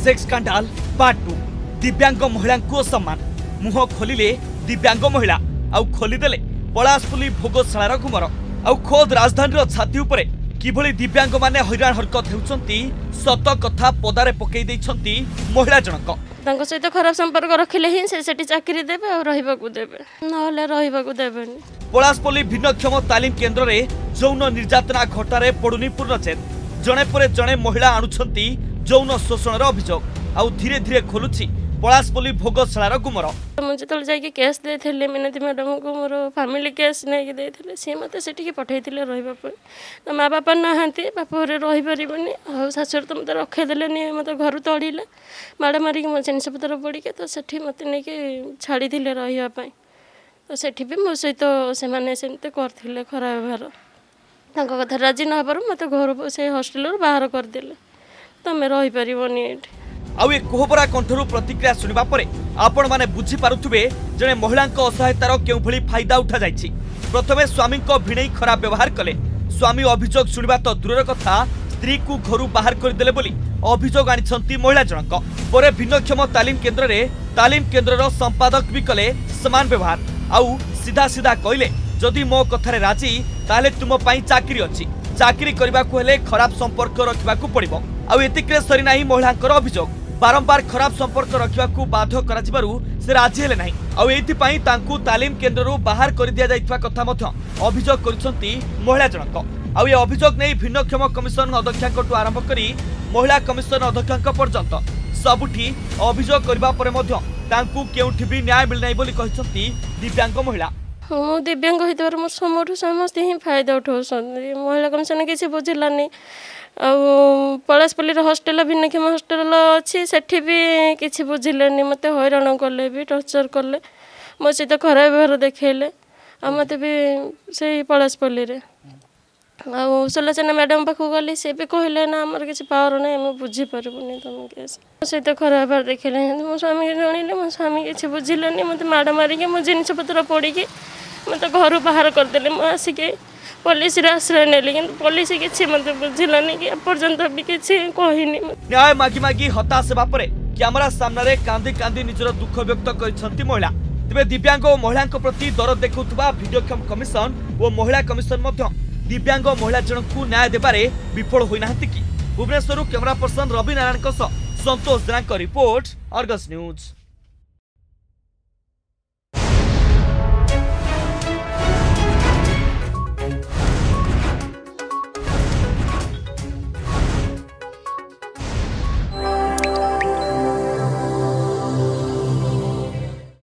Sex scandal part 2 दिव्यांग महिला को सम्मान मुह खोलिले दिव्यांग महिला आउ खोलीदेले पलासपुली भोगशालार गुमर आउ खोद राजधानी छाती उपरे किभली दिव्यांग माने हैरान हरकत हेउचंती सत कथा पदारे पकई दैछंती महिला जनक सहित खराब संपर्क रखिले ही से चाकरी देबे और रहिबाकू देबे नहले रहिबाकू देबेनी। पलासपुली भिन्नक्षम तालीम केन्द्र रे यौन निर्यातना घटारे पड़ुनी पूर्णचेत जणे परे जणे महिला आणुछंती यौन शोषण अभियोग आउ धीरे धीरे खोलुछि पलासपुली भोगशालार गुमर। मुझे तो जाके केस देथिले मिनती मैडम को मोर फैमिली केस नहीं देथिले सी मते सेठी के पठैथिले रहिबा पर तो माँ बापा नहांती बापा रे रहि परिबनी आ सासुर तो मते रखे देलेनी मते घर तोड़िले माड़ मारी के मो जिनिस पत्र पड़ी के तो सेठी मते नै के छाड़ी दिले रहिबा पई तो सेठी भी मो सहित से माने सेनते करथिले खराब व्यवहार तांको कथा राजी न हबार मते घर से हॉस्टल रो बाहर कर देले तो मैं रहि परिबनी एठी। आउ ए कोहबरा कंठरू प्रतिक्रिया सुनिबा परे आपण माने बुझी पारुथुबे जने महिलांक असहायतार केउ भली फायदा उठा जायछि। प्रथमे स्वामी को भिणई खराब व्यवहार कले स्वामी अभियोग सुनिबा तो दूरर कथा स्त्री को घरु बाहर कर देले बोली अभियोग आनिछंती महिला जनक। परे भिन्नक्षम तालीम केन्द्रर संपादक भी कले समान व्यवहार आउ सीधा सीधा कहले जदि मो कथारे राजी ताले तुम पई चाकरी अछि चाकरी करबा को हेले खराब संपर्क रखिबा को पड़िबो आउ एतिकरे सरी नाही महिलांकर अभियोग बारंबार खराब संपर्क रखा बाध्य से राजी हेले नहीं आउ एथि पई तांकू तालीम केन्द्ररू बाहर कर दिया जाइतबा कथा मध्य अभियोग करिसंती महिला जनक। आउ ए अभियोग नै भिन्नक्षम कमिशन अध्यक्षांकटू आरंभ करी महिला कमिशन अध्यक्षांक पर्यंत सबुठी अभियोग करबा परे मध्य तांकू केउठी भी न्याय मिल नै बोली कहिसंती दिव्यांग महिला। मु दिव्यांग होइतबार मोर समोठू समस्त ही फायदा उठाउछन महिला कमिशन किसी बुझिलानी पलासपल्ली हॉस्टेल भिन्नक्षम हॉस्टेल अच्छी सेठी भी किसी बुझिले मत हैरान कले भी टर्चर कले मो सहित खराब व्यवहार देखले आ मत भी से पलासपल्ली सुलोचना मैडम पाखु गली सी भी कहले ना आमर किसी पावर ना आम बुझीपारूनी तुम केस मो सहित खराब व्यवहार देखले मो स्वामी के जणिले मो स्वामी किसी बुझिले मत माड़ मारिकी मो जिनिस पत्र पड़ी मत घर बाहर करदे मु आसिके पुलिस आश्रय नेली कि पुलिस किसी मत बुझिलानी कि पर्यंत भी किसी कहनी। न्याय मागी मागी हताश हेबा परे कैमरा सामने कांदी कांदी निजर दुख व्यक्त करछंती महिला। तेबे दिव्यांग और महिला प्रति दरद देखुथबा भिडियोक्षम कमिशन और महिला कमिशन मध्य दिव्यांग महिला जनकू न्याय देबारे विफल होई नाहंती कि। Bhubaneswar camera person Ravi Narayan Santosh Jena report Argus news.